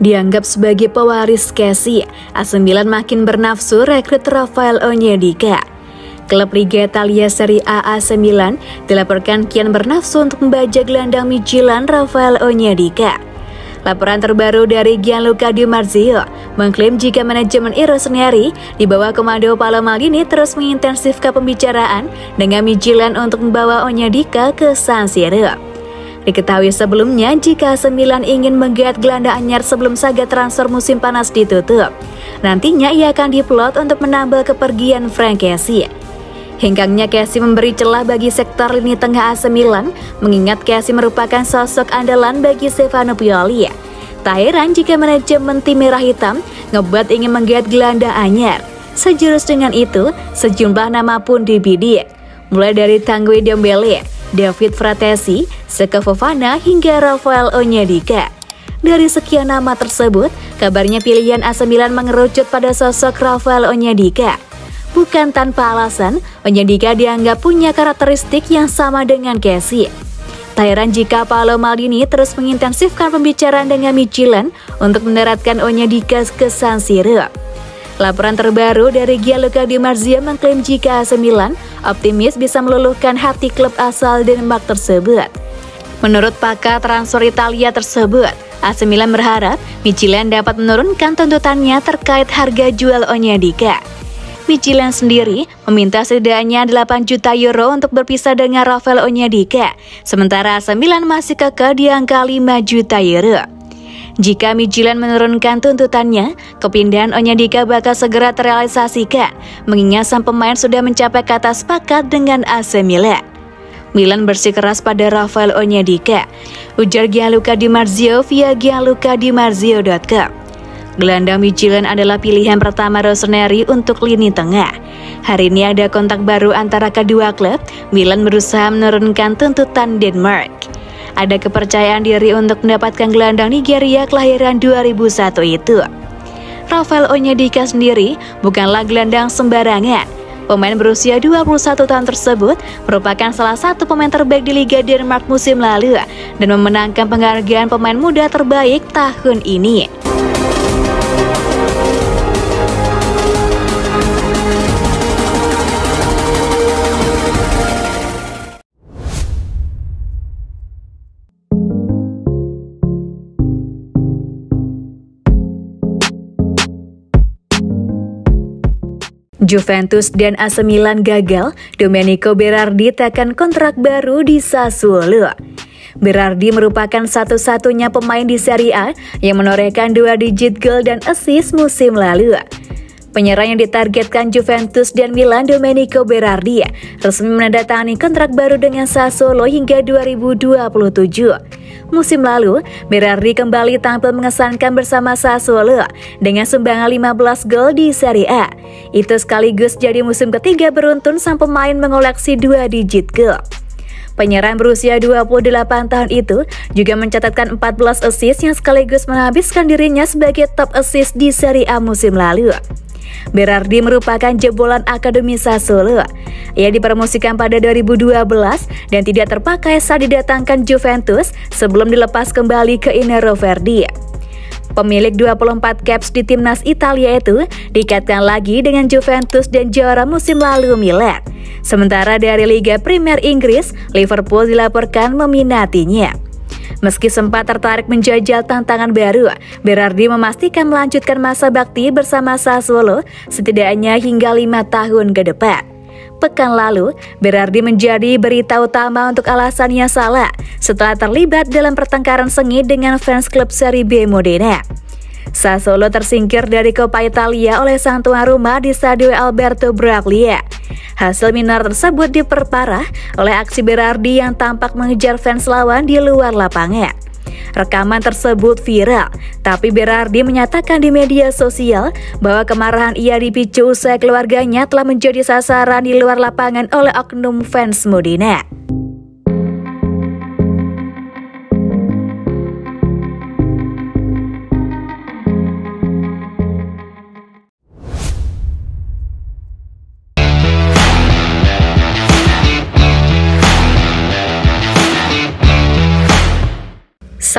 Dianggap sebagai pewaris Casey, AC Milan makin bernafsu rekrut Rafael Onyedika. Klub Liga Italia Serie A AC Milan dilaporkan kian bernafsu untuk membajak gelandang Midtjylland Rafael Onyedika. Laporan terbaru dari Gianluca Di Marzio mengklaim jika manajemen Rossoneri di bawah komando Paolo Maldini terus mengintensifkan pembicaraan dengan Midtjylland untuk membawa Onyedika ke San Siro. Diketahui sebelumnya jika AC Milan ingin menggait gelandang anyar sebelum saga transfer musim panas ditutup, nantinya ia akan diplot untuk menambal kepergian Frank Kessie. Hengkangnya Kessie memberi celah bagi sektor lini tengah AC Milan, mengingat Kessie merupakan sosok andalan bagi Stefano Pioli. Tak heran jika manajemen tim merah hitam ngebuat ingin menggait gelandang anyar. Sejurus dengan itu, sejumlah nama pun dibidik, mulai dari Tanguy Ndombele, David Fratesi, Seko Fofana hingga Rafael Onyedika. Dari sekian nama tersebut, kabarnya pilihan AC Milan mengerucut pada sosok Rafael Onyedika. Bukan tanpa alasan, Onyedika dianggap punya karakteristik yang sama dengan Kessie. Tak heran jika Paolo Maldini terus mengintensifkan pembicaraan dengan Midtjylland untuk mendaratkan Onyedika ke San Siro. Laporan terbaru dari Gianluca Di Marzio mengklaim jika AC Milan optimis bisa meluluhkan hati klub asal Denmark tersebut. Menurut pakar transfer Italia tersebut, AC Milan berharap Midtjylland dapat menurunkan tuntutannya terkait harga jual Onyedika. Midtjylland sendiri meminta setidaknya 8 juta euro untuk berpisah dengan Rafael Onyedika, sementara AC Milan masih kekeh di angka 5 juta euro. Jika Midtjylland menurunkan tuntutannya, kepindahan Onyedika bakal segera terrealisasikan, mengingat sang pemain sudah mencapai kata sepakat dengan AC Milan. Milan bersikeras pada Rafael Onyedika, ujar Gianluca Di Marzio via gianlucadimarzio.com. Gelandang Midtjylland adalah pilihan pertama Rossoneri untuk lini tengah. Hari ini ada kontak baru antara kedua klub. Milan berusaha menurunkan tuntutan Denmark. Ada kepercayaan diri untuk mendapatkan gelandang Nigeria kelahiran 2001 itu. Rafael Onyedika sendiri bukanlah gelandang sembarangan. Pemain berusia 21 tahun tersebut merupakan salah satu pemain terbaik di Liga Denmark musim lalu dan memenangkan penghargaan pemain muda terbaik tahun ini. Juventus dan AC Milan gagal, Domenico Berardi tekan kontrak baru di Sassuolo. Berardi merupakan satu-satunya pemain di Serie A yang menorehkan 2 digit gol dan assist musim lalu. Penyerang yang ditargetkan Juventus dan Milan, Domenico Berardi, resmi menandatangani kontrak baru dengan Sassuolo hingga 2027. Musim lalu, Berardi kembali tampil mengesankan bersama Sassuolo dengan sumbangan 15 gol di Serie A. Itu sekaligus jadi musim ketiga beruntun sang pemain mengoleksi 2 digit gol. Penyerang berusia 28 tahun itu juga mencatatkan 14 assist yang sekaligus menghabiskan dirinya sebagai top assist di Serie A musim lalu. Berardi merupakan jebolan Akademi Sassuolo. Ia dipromosikan pada 2012 dan tidak terpakai saat didatangkan Juventus sebelum dilepas kembali ke Nero Verdi. Pemilik 24 caps di timnas Italia itu dikaitkan lagi dengan Juventus dan juara musim lalu Milan. Sementara dari Liga Premier Inggris, Liverpool dilaporkan meminatinya. Meski sempat tertarik menjajal tantangan baru, Berardi memastikan melanjutkan masa bakti bersama Sassuolo setidaknya hingga 5 tahun ke depan. Pekan lalu, Berardi menjadi berita utama untuk alasannya salah setelah terlibat dalam pertengkaran sengit dengan fans klub Serie B Modena. Sassuolo tersingkir dari Coppa Italia oleh sang tuan rumah di Stadio Alberto Braglia. Hasil minor tersebut diperparah oleh aksi Berardi yang tampak mengejar fans lawan di luar lapangan. Rekaman tersebut viral, tapi Berardi menyatakan di media sosial bahwa kemarahan ia dipicu usai keluarganya telah menjadi sasaran di luar lapangan oleh oknum fans Modena.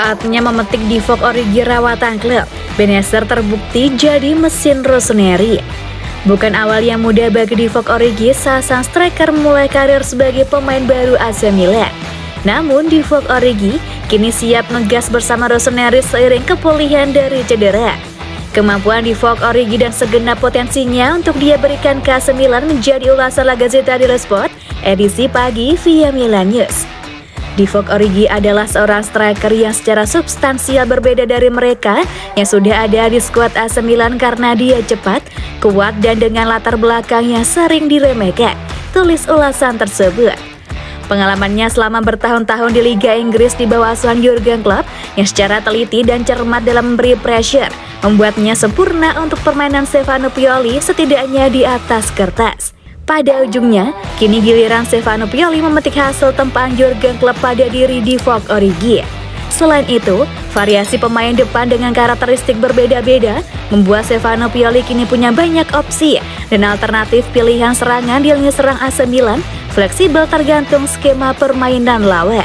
Saatnya memetik Divock Origi rawatan klub. Bennacer terbukti jadi mesin Rossoneri. Bukan awal yang mudah bagi Divock Origi saat sang striker mulai karir sebagai pemain baru AC Milan. Namun Divock Origi kini siap ngegas bersama Rossoneri seiring kepulihan dari cedera. Kemampuan Divock Origi dan segenap potensinya untuk dia berikan ke AC Milan menjadi ulasan La Gazzetta dello Sport edisi pagi via Milan News. Divock Origi adalah seorang striker yang secara substansial berbeda dari mereka yang sudah ada di skuad AC Milan karena dia cepat, kuat, dan dengan latar belakang yang sering diremehkan, tulis ulasan tersebut. Pengalamannya selama bertahun-tahun di Liga Inggris di bawah asuhan Jurgen Klopp yang secara teliti dan cermat dalam memberi pressure membuatnya sempurna untuk permainan Stefano Pioli setidaknya di atas kertas. Pada ujungnya, kini giliran Stefano Pioli memetik hasil tempaan Jurgen Klopp pada diri Divock Origi. Selain itu, variasi pemain depan dengan karakteristik berbeda-beda membuat Stefano Pioli kini punya banyak opsi dan alternatif pilihan serangan di lini serang AC Milan fleksibel tergantung skema permainan lawan.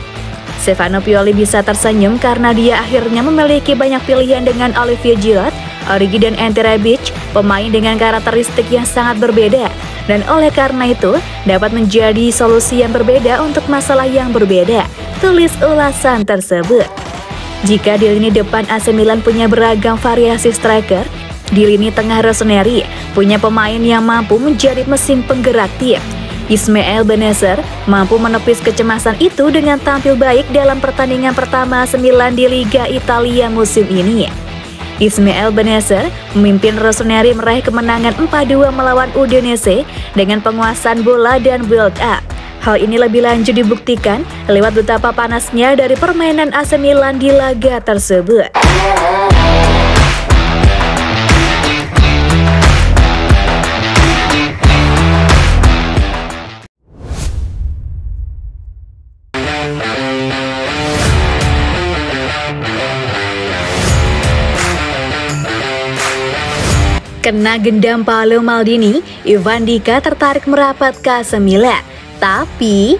Stefano Pioli bisa tersenyum karena dia akhirnya memiliki banyak pilihan dengan Olivier Giroud, Origi dan Ante Rebic, pemain dengan karakteristik yang sangat berbeda, dan oleh karena itu dapat menjadi solusi yang berbeda untuk masalah yang berbeda, tulis ulasan tersebut. Jika di lini depan AC Milan punya beragam variasi striker, di lini tengah Rossoneri punya pemain yang mampu menjadi mesin penggerak tim. Ismail Bennacer mampu menepis kecemasan itu dengan tampil baik dalam pertandingan pertama AC Milan di Liga Italia musim ini. Ismail Bennacer memimpin Rossoneri meraih kemenangan 4-2 melawan Udinese dengan penguasaan bola dan build up. Hal ini lebih lanjut dibuktikan lewat betapa panasnya dari permainan AC Milan di laga tersebut. Kena gendam Paolo Maldini, Ivan Dika tertarik merapat ke AC Milan. Tapi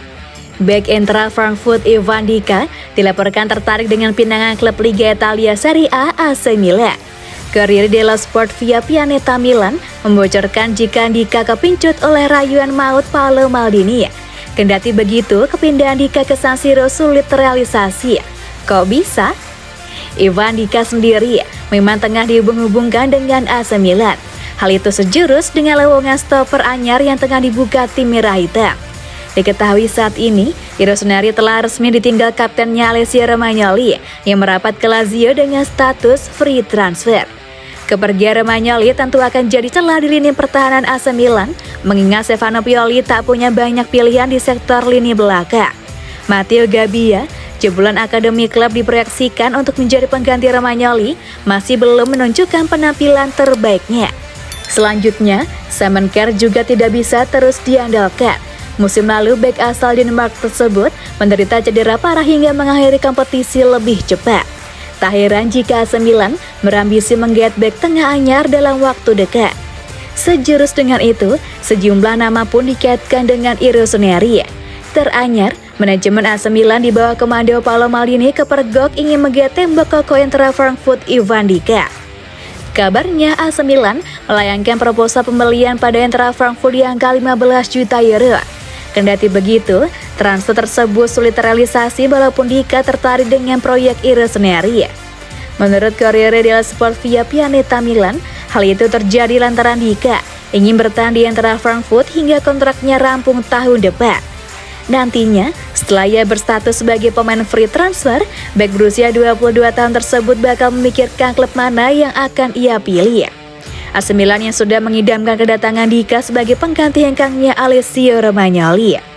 bek Eintracht Frankfurt Ivan Dika dilaporkan tertarik dengan pinangan klub Liga Italia Serie A AC Milan. Corriere dello Sport via Pianeta Milan membocorkan jika Dika kepincut oleh rayuan maut Paolo Maldini. Kendati begitu, kepindahan Dika ke San Siro sulit terrealisasi. Kok bisa? Ivan Dika sendiri memang tengah dihubung-hubungkan dengan AC Milan. Hal itu sejurus dengan lowongan stopper anyar yang tengah dibuka tim Merah Hitam. Diketahui saat ini, Rossoneri telah resmi ditinggal kaptennya Alessio Romagnoli yang merapat ke Lazio dengan status free transfer. Kepergian Romagnoli tentu akan jadi celah di lini pertahanan AC Milan, mengingat Stefano Pioli tak punya banyak pilihan di sektor lini belakang. Matteo Gabbia, jebolan akademi klub, diproyeksikan untuk menjadi pengganti Romagnoli, masih belum menunjukkan penampilan terbaiknya. Selanjutnya, Simon Kjær juga tidak bisa terus diandalkan. Musim lalu, bek asal Denmark tersebut menderita cedera parah hingga mengakhiri kompetisi lebih cepat. Tak heran jika AC Milan berambisi menggait bek tengah anyar dalam waktu dekat. Sejurus dengan itu, sejumlah nama pun dikaitkan dengan Rossoneri. Teranyar, manajemen AC Milan di bawah komando Paolo Maldini kepergok ingin menggait tembok koko Eintracht Frankfurt Ivan Dika. Kabarnya AC Milan melayangkan proposal pembelian pada Eintracht Frankfurt di angka 15 juta euro. Kendati begitu, transfer tersebut sulit terrealisasi walaupun Dika tertarik dengan proyek Rossoneri. Menurut Corriere dello Sport via Pianeta Milan, hal itu terjadi lantaran Dika ingin bertahan di Eintracht Frankfurt hingga kontraknya rampung tahun depan. Nantinya, setelah ia berstatus sebagai pemain free transfer, bek berusia 22 tahun tersebut bakal memikirkan klub mana yang akan ia pilih. AC Milan yang sudah mengidamkan kedatangan Dika sebagai pengganti hengkangnya Alessio Romagnoli.